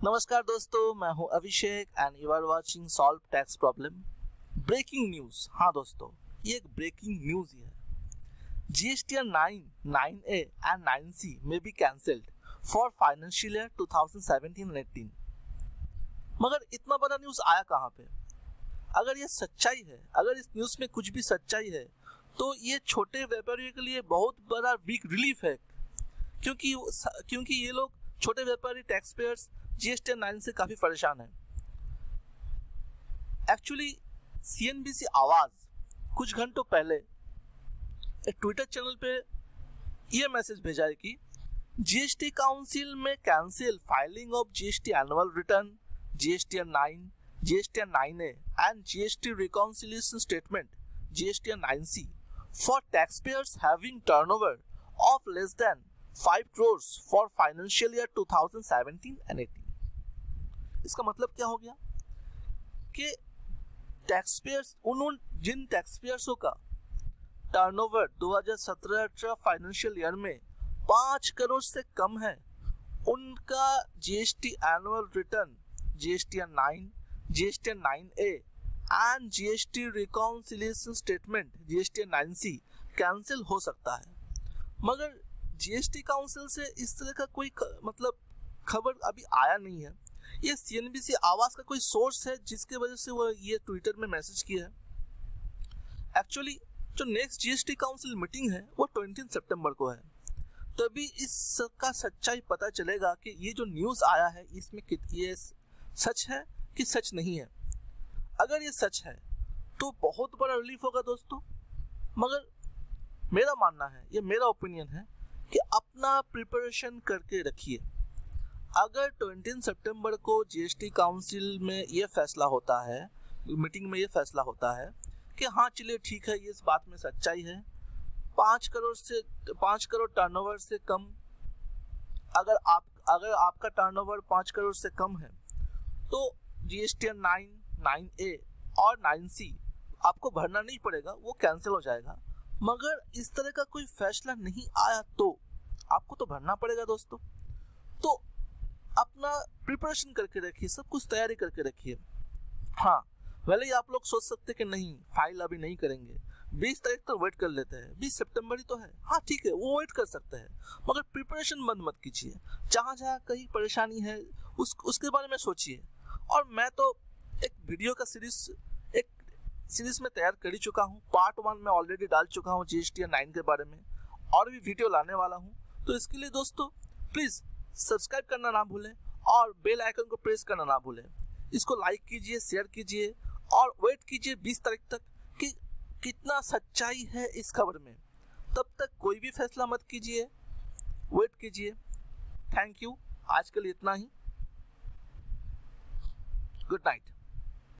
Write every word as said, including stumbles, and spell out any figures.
नमस्कार दोस्तों, मैं हूं Abhishek and you are watching solve tax problem. Breaking news. हाँ दोस्तों, ये एक ब्रेकिंग न्यूज ही है। GST nine, nine A and nine C में be cancelled for financial year two thousand seventeen and eighteen. मगर इतना बड़ा न्यूज आया कहाँ पे? अगर ये सच्चाई है, अगर इस न्यूज में कुछ भी सच्चाई है, तो ये छोटे व्यापारियों के लिए बहुत बड़ा बिग रिलीफ है, क्योंकि क्योंकि ये लोग छोटे व्यापारी टैक्स पेयर्स जीएसटी नाइन से काफी परेशान है। एक्चुअली सीएनबीसी आवाज कुछ घंटों पहले एक ट्विटर चैनल पे ये मैसेज भेजा है कि जीएसटी काउंसिल में cancel filing of GST annual return, GST nine, GST nine A and GST reconciliation statement, GST nine C for tax payers having turnover of less than five crores for financial year two thousand seventeen and eighteen. इसका मतलब क्या हो गया कि tax payers, उन जिन tax पेयर्सों का turnover दो हज़ार सत्रह अठारह फाइनेंशियल ईयर में पाँच करोड़ से कम है, उनका GST annual return, GST nine, GST nine A and GST reconciliation statement, GST nine C cancel हो सकता है। मगर जीएसटी काउंसिल से इस तरह का कोई ख, मतलब खबर अभी आया नहीं है। ये सीएनबीसी आवाज का कोई सोर्स है जिसके वजह से वो ये ट्विटर में मैसेज किया है। एक्चुअली जो नेक्स्ट जीएसटी काउंसिल मीटिंग है वो ट्वेंटी सितंबर को है, तभी इसका सच्चाई पता चलेगा कि ये जो न्यूज आया है इसमें ये सच है कि सच नहीं है। अगर ये सच है तो बहुत बड़ा रिलीफ होगा दोस्तों। मगर मेरा मानना है, ये मेरा ओपिनियन है कि अपना प्रिपरेशन करके रखिए। अगर ट्वेंटी सितंबर को जीएसटी काउंसिल में ये फैसला होता है, मीटिंग में ये फैसला होता है कि हाँ चलिए ठीक है, ये इस बात में सच्चाई है, पाँच करोड़ से पाँच करोड़ टर्नओवर से कम, अगर आप अगर आपका टर्नओवर पाँच करोड़ से कम है तो जीएसटी नाइन, नाइन ए और नाइन सी आपको भरना नहीं पड़ेगा, वो कैंसिल हो जाएगा। मगर इस तरह का कोई फैसला नहीं आया तो आपको तो भरना पड़ेगा दोस्तों। तो अपना प्रिपरेशन करके रखिए, सब कुछ तैयारी करके रखिए। हाँ, भले ही आप लोग सोच सकते कि नहीं फाइल अभी नहीं करेंगे, बीस तारीख तक वेट कर लेते हैं, बीस सितंबर ही तो है। हाँ ठीक है, वो वेट कर सकते हैं, मगर प्रिपरेशन बंद मत कीजिए। जहाँ जहाँ कहीं परेशानी है उस उसके बारे में सोचिए। और मैं तो एक वीडियो का सीरीज एक सीरीज में तैयार कर ही चुका हूँ। पार्ट वन में ऑलरेडी डाल चुका हूँ जीएसटी नाइन के बारे में, और भी वीडियो लाने वाला हूँ। तो इसके लिए दोस्तों प्लीज सब्सक्राइब करना ना भूलें और बेल आइकन को प्रेस करना ना भूलें। इसको लाइक कीजिए, शेयर कीजिए और वेट कीजिए बीस तारीख तक कि कितना सच्चाई है इस खबर में। तब तक कोई भी फैसला मत कीजिए, वेट कीजिए। थैंक यू, आज के लिए इतना ही। Good night.